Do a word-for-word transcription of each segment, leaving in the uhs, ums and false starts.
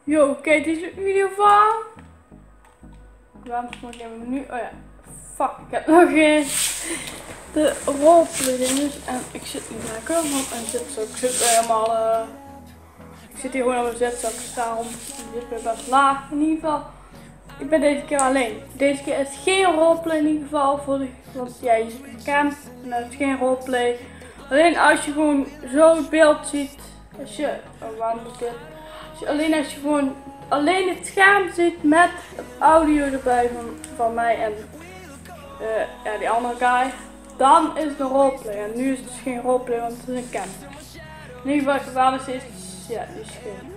Yo, kijk deze video van. Waarom moet ik hem nu? Oh ja, fuck, ik heb nog eens de roleplay dinges en ik zit niet lekker, want een zitzak. Ik zit helemaal, uh, ik zit hier gewoon op mijn zitzak, daarom zit ik best laag. In ieder geval, ik ben deze keer alleen. Deze keer is het geen roleplay in ieder geval, voor de, want ja, je ziet cam en dat is geen roleplay. Alleen als je gewoon zo het beeld ziet, als je, oh, waarom is dit? Als je, alleen als je gewoon alleen het scherm ziet met het audio erbij van, van mij en uh, ja, die andere guy, dan is het een roleplay. En nu is het dus geen roleplay, want het is een cam. In ieder geval, waar is het? Ja, die is geen.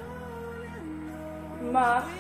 Maar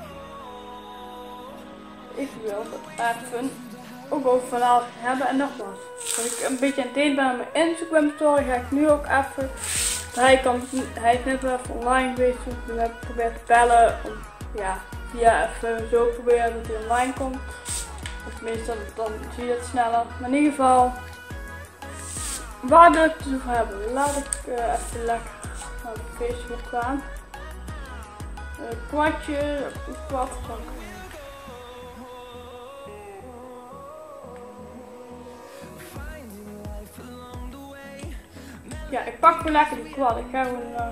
ik wil het even ook over van alles hebben en nog wat. Als ik een beetje aan het delen ben aan mijn Instagram story, ga ik nu ook even. Hij, kan, hij is net wel even online geweest, dus we hebben geprobeerd te bellen. Om, ja, via even zo proberen dat hij online komt. Of meestal dan zie je het sneller. Maar in ieder geval, waar wil ik het over hebben? Laat ik uh, even lekker naar de Facebook gaan. Een uh, kwartje, een kwart van. Ja, ik pak gewoon lekker die kwad. Ik ga gewoon. Uh...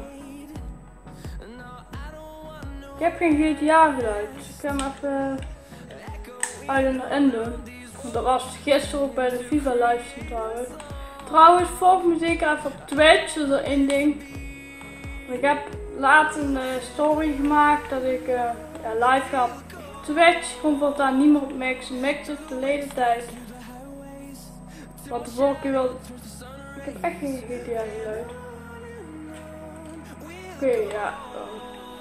Ik heb geen G T A geluid, dus ik ga hem even uit en erin doen. Want dat was gisteren ook bij de FIFA livestream trouwens. Trouwens, volg me zeker even op Twitch, dat is er één ding. Ik heb laatst een uh, story gemaakt dat ik uh, ja, live ga op Twitch. Gewoon voor daar niet meer op mixen. Mixen verleden tijd. Want de vorige keer wilde. Ik heb echt geen G T A geluid. Oké, okay, ja. Um.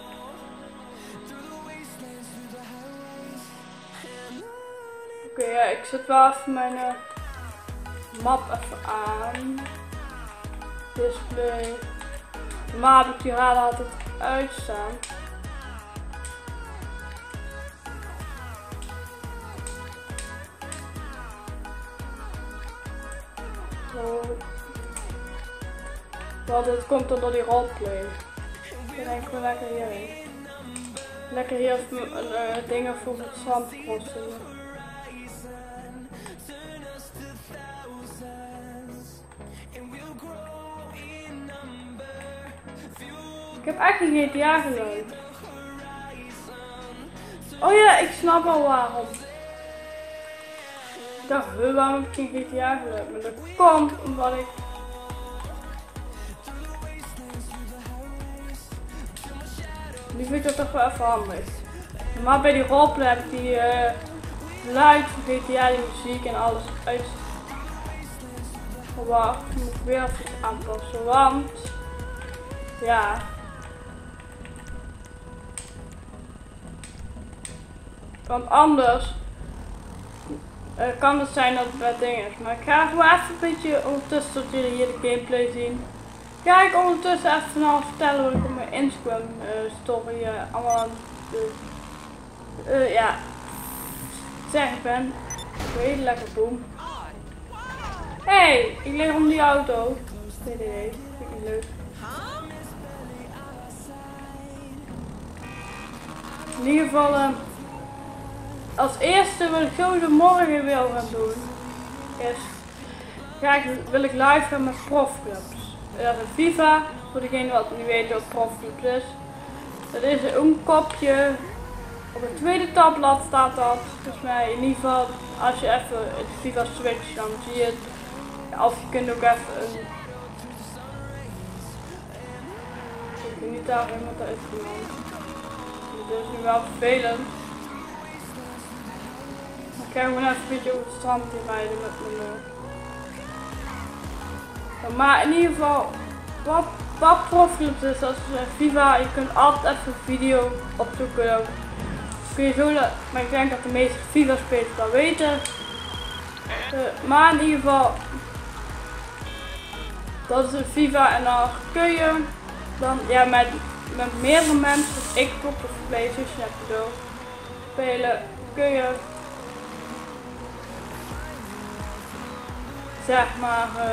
Oké, okay, ja, ik zet wel even mijn uh, map even aan. Display. Normaal heb ik die radar altijd uitstaan. Zo. Want dit komt dan door die roleplay. Ik denk gewoon lekker hierin. Lekker hier even uh, dingen voor het strand crossen. Ik heb echt geen G T A geluid. Oh ja, ik snap al waarom. Ik dacht, waarom heb ik geen G T A geluid? Maar dat komt omdat ik. Nu vind ik dat toch wel even handig. Maar bij die roleplay heb ik die uh, geluid van G T A, die muziek en alles uit. Wacht, ik moet weer even iets aanpassen, want ja. Want anders uh, kan het zijn dat het bij dingen is. Maar ik ga gewoon even een beetje ondertussen tot jullie hier de gameplay zien. Ga ik ondertussen even nou vertellen wat ik op mijn Instagram uh, story uh, allemaal aan de, uh, ja, zeggen ben. Heel lekker boom. Hey, ik lig om die auto. Nee, nee, nee, vind ik niet leuk. In ieder geval, uh, als eerste wat ik sowieso morgen wil gaan doen, is ga ik, wil ik live gaan met profclubs. Dat is een FIFA, voor degene wat niet weet wat profclubs is. Dat is een kopje, op het tweede tabblad staat dat. Volgens mij in ieder geval, als je even het FIFA switcht, dan zie je het. Of je kunt ook even een. Ik weet niet daar iemand uit iemand. Dat is nu wel vervelend. Ik ga gewoon even een beetje over het strand rijden met mijn. Uh... Maar in ieder geval, wat, wat profclubs is, als FIFA, je kunt altijd even een video opzoeken. Dan kun je zo, maar ik denk dat de meeste FIFA spelers dat weten. Uh, maar in ieder geval, dat is een FIFA en dan kun je dan ja, met, met meerdere mensen, dus Xbox of PlayStation heb je zo spelen, kun je zeg maar uh,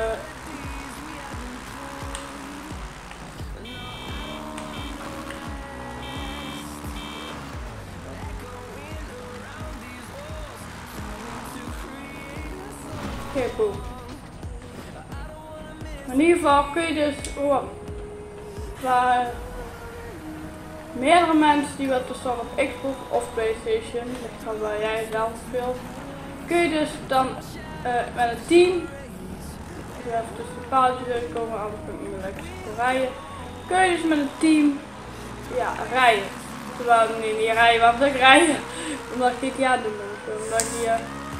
Oké, boem. In ieder geval kun je dus gewoon waar meerdere mensen die wat staan op Xbox of PlayStation, ligt aan waar jij zelf speelt, kun je dus dan uh, met een team, even tussen de paaltjes uitkomen, anders kan ik niet meer lekker rijden, kun je dus met een team ja, rijden. Terwijl nee, niet rijden, waarom zou ik rijden? Omdat ik dit jaar doen moet. Omdat ik hier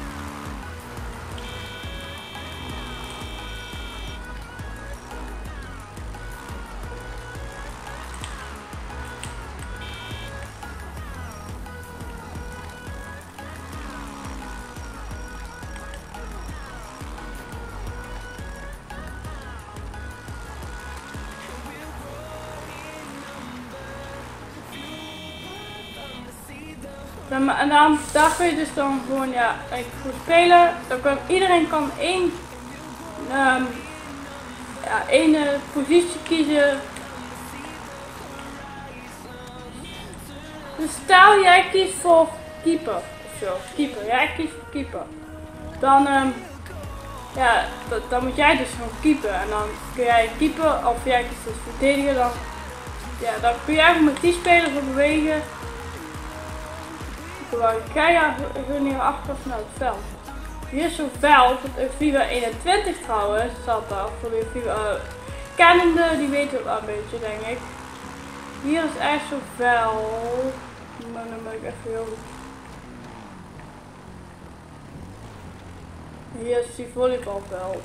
en dan, daar kun je dus dan gewoon ja, goed spelen. Dan kan iedereen kan één, um, ja, één uh, positie kiezen. Dus stel jij kiest voor keeper of zo. Keeper, jij kiest voor keeper. Dan, um, ja, dat, dan moet jij dus gewoon keeper. En dan kun jij keeper of jij kiest dus verdedigen. Dan, ja, dan kun jij gewoon met die spelers bewegen. Terwijl ik ga ja gewoon niet afpassen naar het veld. Hier is zo'n veld, FIFA eenentwintig trouwens, zat daar voor de FIFA uh, kennende, die weten het wel een beetje denk ik. Hier is echt zo'n veld, maar dan moet ik even heel goed. Hier is die volleybalveld.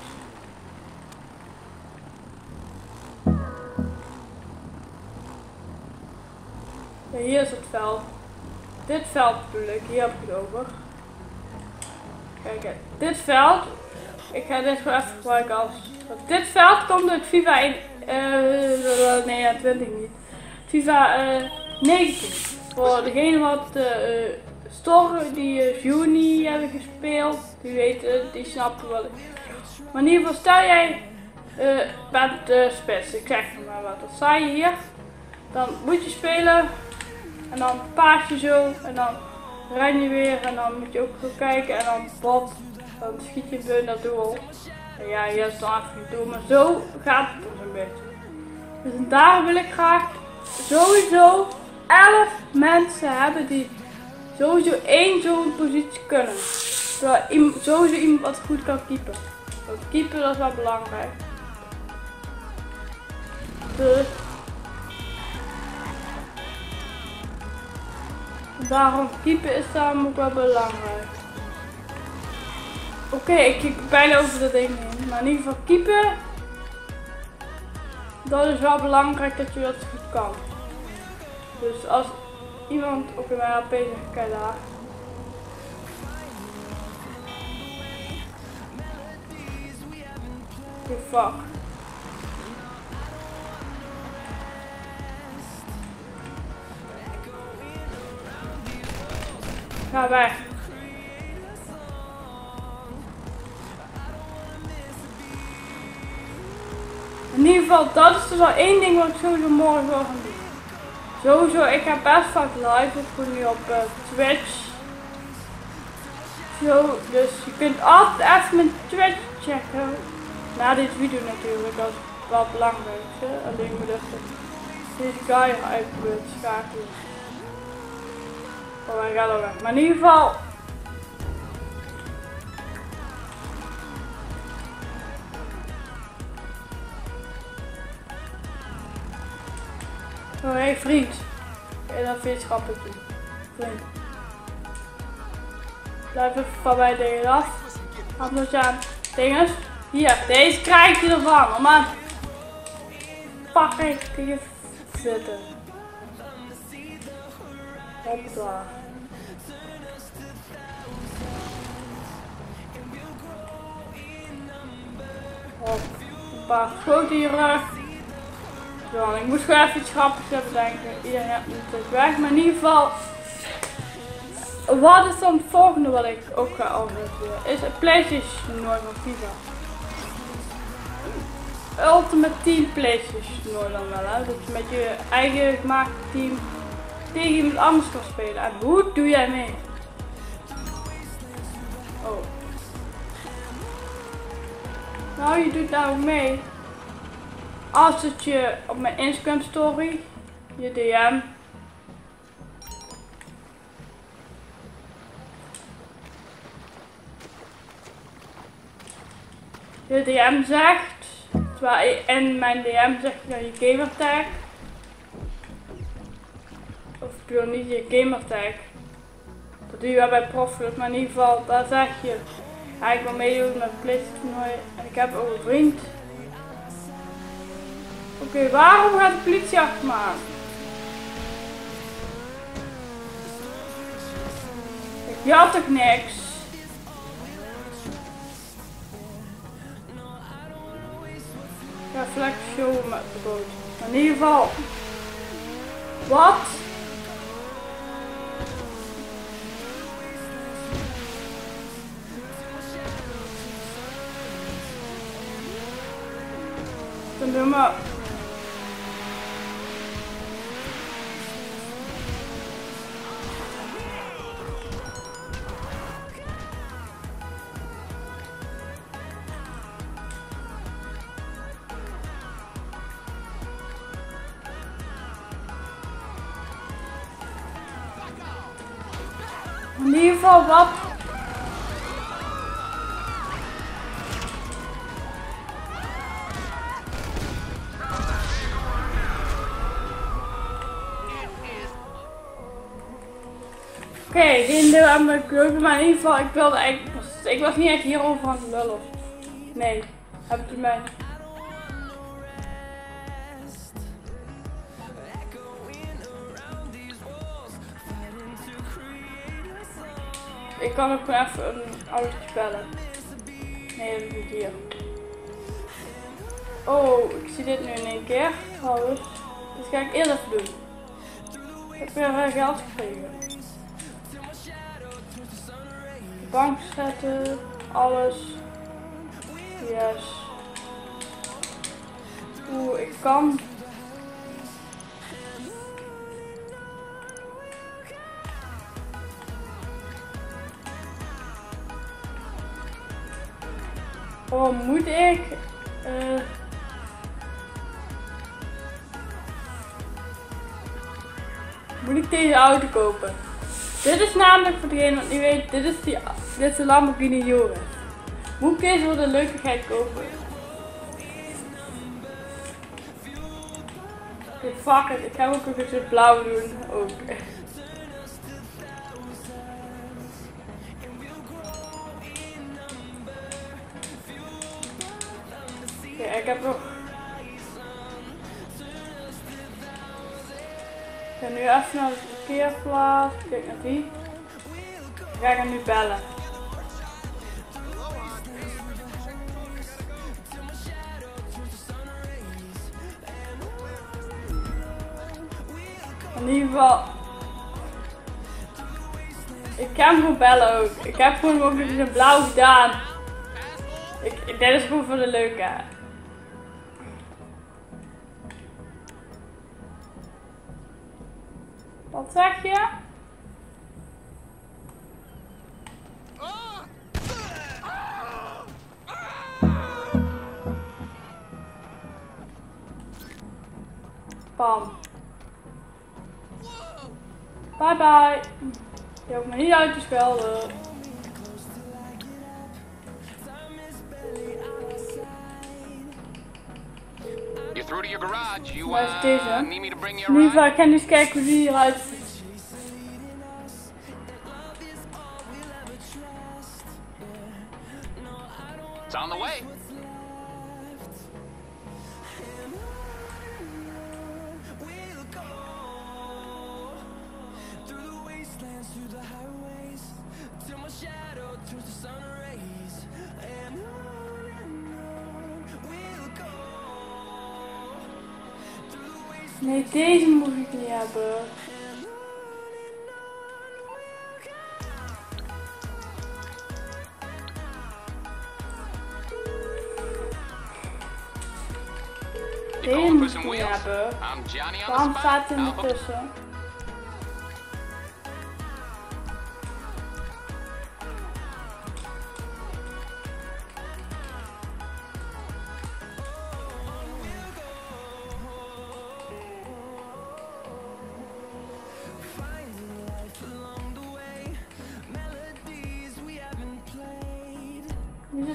Ja, hier is het veld. Dit veld bedoel ik, hier heb ik het over. Kijk, dit veld, ik ga dit gewoon even gebruiken als. Dit veld komt uit FIFA één, uh, nee, ja, twintig niet. FIFA uh, negentien. Voor degene wat uh, Store, die uh, juni hebben gespeeld, die weten, die snappen wat ik. Maar in ieder geval, stel jij uh, bent de spits, ik zeg maar wat, dan sta je hier, dan moet je spelen. En dan paas je zo en dan ren je weer en dan moet je ook goed kijken en dan wat, dan schiet je bijna dat doel. En ja, hier is dan even het doel, maar zo gaat het dus een beetje. Dus daar wil ik graag sowieso elf mensen hebben die sowieso één zo'n positie kunnen. Zodat sowieso iemand wat goed kan keepen. Want keepen dat is wel belangrijk. Dus daarom keepen is daarom ook wel belangrijk. Oké, okay, ik kijk bijna over dat ding heen. Maar in ieder geval keepen. Dat is wel belangrijk dat je dat goed kan. Dus als iemand op een H P zegt, kijk daar. Okay, fuck. Ga weg. In ieder geval, dat is dus wel één ding wat ik sowieso morgen wil gaan doen. Sowieso, ik ga best vaak live, ik ben nu op uh, Twitch. Zo, dus je kunt altijd even mijn Twitch checken. Na deze video natuurlijk, dat is wel het belangrijkste. Alleen moet even deze guy uit het schakelen. Oh, hij gaat al weg. Maar in ieder geval. Oh, hé hey, vriend. En dan vind je grappig doen. Vriend. Blijf even van mij dingen af. Anders aan. Dinges. Hier, deze krijg je ervan. Oh man. Pak ik. Kun je zitten. Hoppa. Hop. Een paar schoten in je rug. Zo, ik moet gewoon even iets grappigs hebben denken. Iedereen heeft natuurlijk weg. Maar in ieder geval. Wat is dan het volgende wat ik ook ga organiseren? Is een PlayStation toernooi van FIFA. Ultimate Team PlayStation toernooi dan wel, hè. Dat je met je eigen gemaakte team tegen iemand anders kan spelen. En hoe doe jij mee? Oh. Nou, je doet nou mee. Als het je op mijn Instagram story, je D M. Je D M zegt, terwijl je in mijn D M zegt je je gamertag. Of ik bedoel niet je gamertag. Dat doe je wel bij Profit, maar in ieder geval, daar zeg je. Ja, ik wil meedoen met het politietoernooi en ik heb ook een vriend. Oké, okay, waarom gaat de politie achter me aan? Je had toch niks? Ja, flex show met de boot. Maar in ieder geval. Wat? Dan doen we. In ieder geval wat. Oké, okay, die deel aan mijn kloten, maar in ieder geval, ik wilde eigenlijk, ik was niet echt hierover aan het lullen. Nee, heb ik erbij. Ik kan ook gewoon even een autootje bellen. Nee, dat doe ik hier. Oh, ik zie dit nu in één keer. Trouwens. Dus ga ik eerst even doen. Ik heb weer geld gekregen. Bank zetten, alles. Yes. Oeh, ik kan. Oh, moet ik? Uh... Moet ik deze auto kopen? Dit is namelijk voor degene wat niet weet, dit is, die, dit is de Lamborghini Joris. Moet ik deze voor de leukigheid kopen? Okay, fuck it, ik ga ook een beetje blauw doen. Ook. Ja, ik heb nog. Ik ga nu even naar de parkeerplaats. Kijk naar die. Ik ga hem nu bellen. In ieder geval. Ik ga hem gewoon bellen ook. Ik heb gewoon ook een blauw gedaan. Ik, dit is gewoon voor de leuke. Wat zeg je? Bam. Bye bye. Je hoeft me niet uit te schelden. Through to your garage. You Waar is deze? uh, need me to bring you In ieder geval, around? ik ga nu eens kijken hoe die eruit ziet. It's on the way. Nee, deze moet ik niet hebben. Deze moet ik niet hebben. Waarom staat het in de tussen?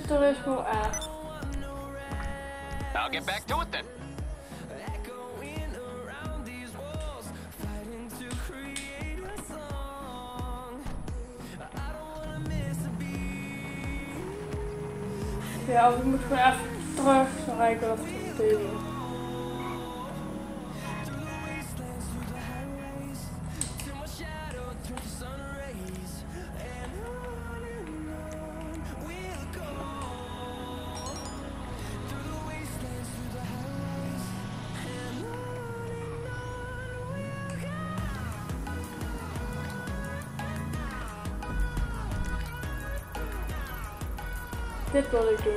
er is gewoon R. I'll get back to it then. Ja, ik moet gewoon even terug, dan ga ik wel even terug. Dit wil ik doen.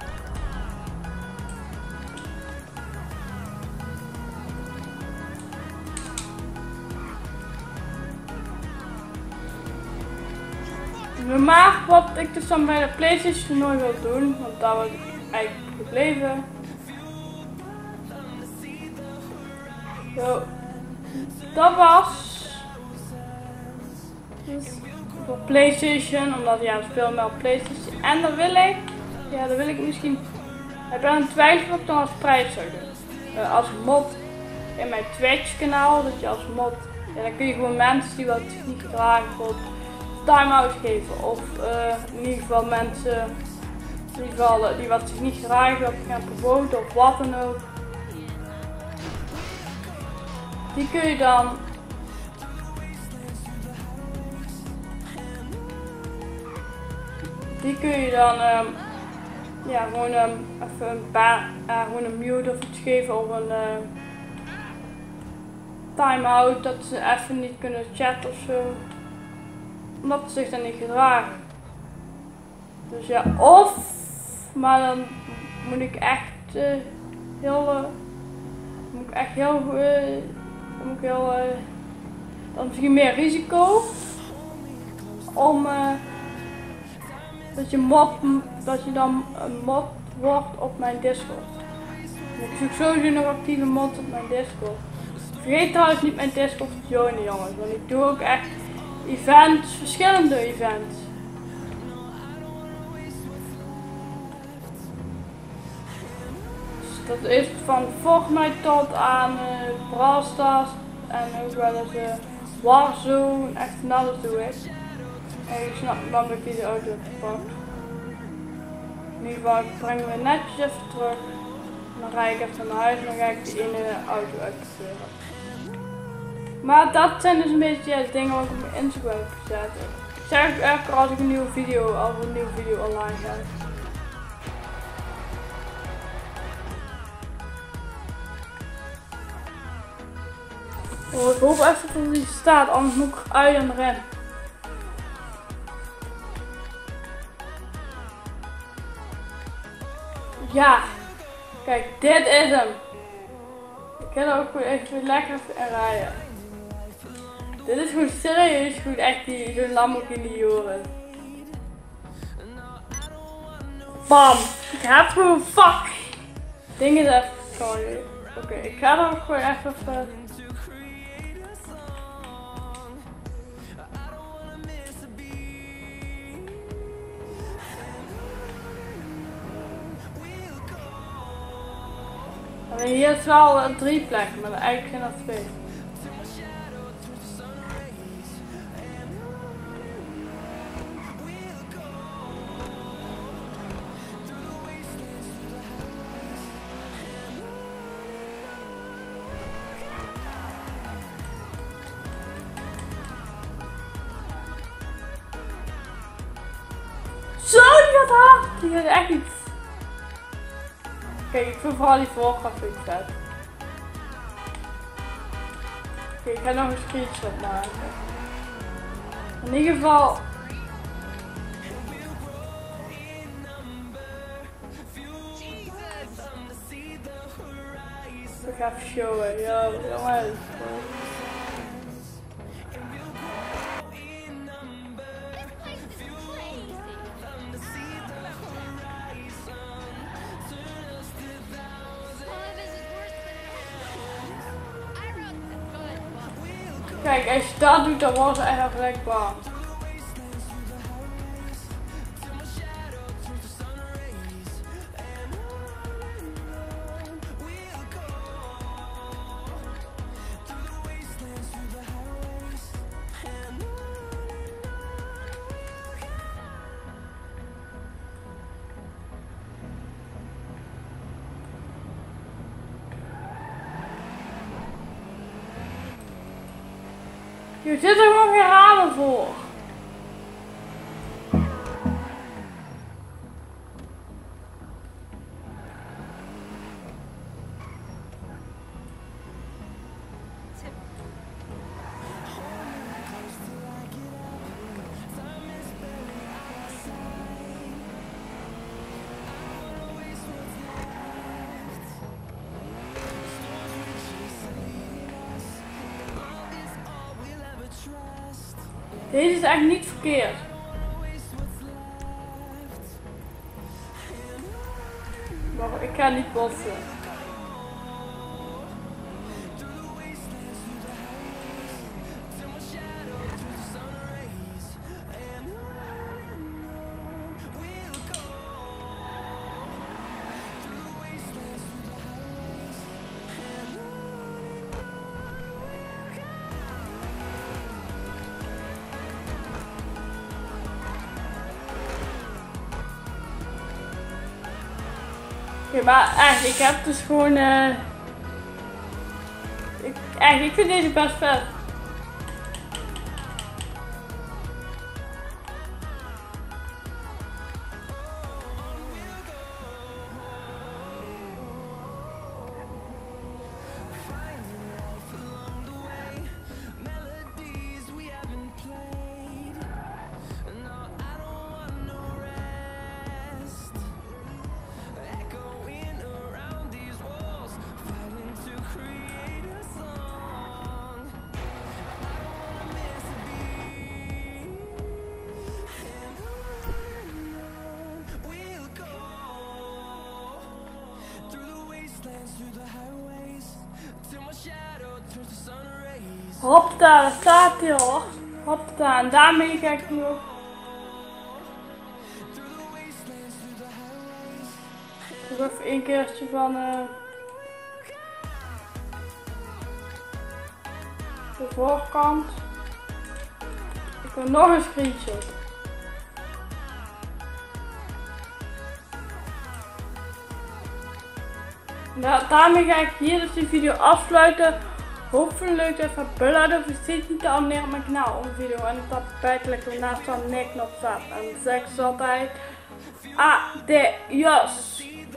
Maar wat ik dus dan bij de PlayStation toernooi wil doen, want daar was ik eigenlijk gebleven. Zo. Dat was dus voor PlayStation, omdat ja, het speel met PlayStation. En dan wil ik, ja, dan wil ik misschien, ik ben aan het twijfelen of ik dan als prijs zou doen. Uh, als mod in mijn Twitch kanaal, dat je als mod, ja, dan kun je gewoon mensen die wat niet gedragen bijvoorbeeld time-out geven. Of uh, in ieder geval mensen in ieder geval, uh, die wat zich niet gedragen dat gaan verboden of wat dan ook. Die kun je dan Die kun je dan um, ja, gewoon um, even een paar, uh, gewoon een mute of iets geven of een uh, time-out dat ze even niet kunnen chatten of zo. Omdat ze zich dan niet gedragen. Dus ja, of, maar dan moet ik echt uh, heel, uh, moet ik echt heel, uh, dan moet ik heel, uh, dan misschien meer risico om uh, dat je mod, dat je dan een mod wordt op mijn Discord. Ik zoek sowieso nog actieve mods op mijn Discord. Vergeet trouwens niet mijn Discord te joinen, jongens, want ik doe ook echt events, verschillende events. Dus dat is van Fortnite tot aan uh, Brawl Stars en ook wel eens uh, Warzone, echt van alles doe ik. En ik snap dan dat ik deze auto heb gepakt. In ieder geval brengen we netjes even terug. Dan rijd ik even naar huis en dan ga ik die ene auto uitvoeren. Maar dat zijn dus een beetje ja, de dingen wat ik op mijn Instagram heb gezet. Ik zeg ook elke keer als ik een nieuwe video, als een nieuwe video online ga. Oh, ik hoop even dat die staat, anders moet ik uit en rennen. Ja, kijk, dit is hem. Ik kan er ook gewoon even lekker in rijden. Dit is gewoon serieus goed echt die zo'n Lamborghini Joris. Bam! Ik heb gewoon fuck! Ding is even. Sorry. Oké, okay, ik ga er ook gewoon even. even Hier is wel uh, drie plekken, maar eigenlijk zijn er twee. Zo, die gaat hard! Die gaat echt niet. Kijk, ik vind vooral die voorkant vind ik vet. Oké, ik ga nog een screenshot maken. In ieder geval. Ik ga even showen, yo, jongens. Kijk, als je dat doet, dan wordt het echt gelijk bang. Je zit er gewoon geen ramen voor. Deze is echt niet verkeerd. Maar ik ga niet botsen. Ja, maar echt, ik heb dus gewoon. Uh, ik, echt, ik vind deze best vet. Hopta, daar staat hij hoor. Hopta, en daarmee ga ik nu ook. Ik doe even een keertje van uh, de voorkant. Ik wil nog een screenshot. Nou, daarmee ga ik hier dus de video afsluiten. Hopelijk leuk dat je van Bella. Vergeet niet te abonneren op mijn kanaal onder de video. En dat buitenlijk naast van de knop staat. En dan zeg ik altijd adios.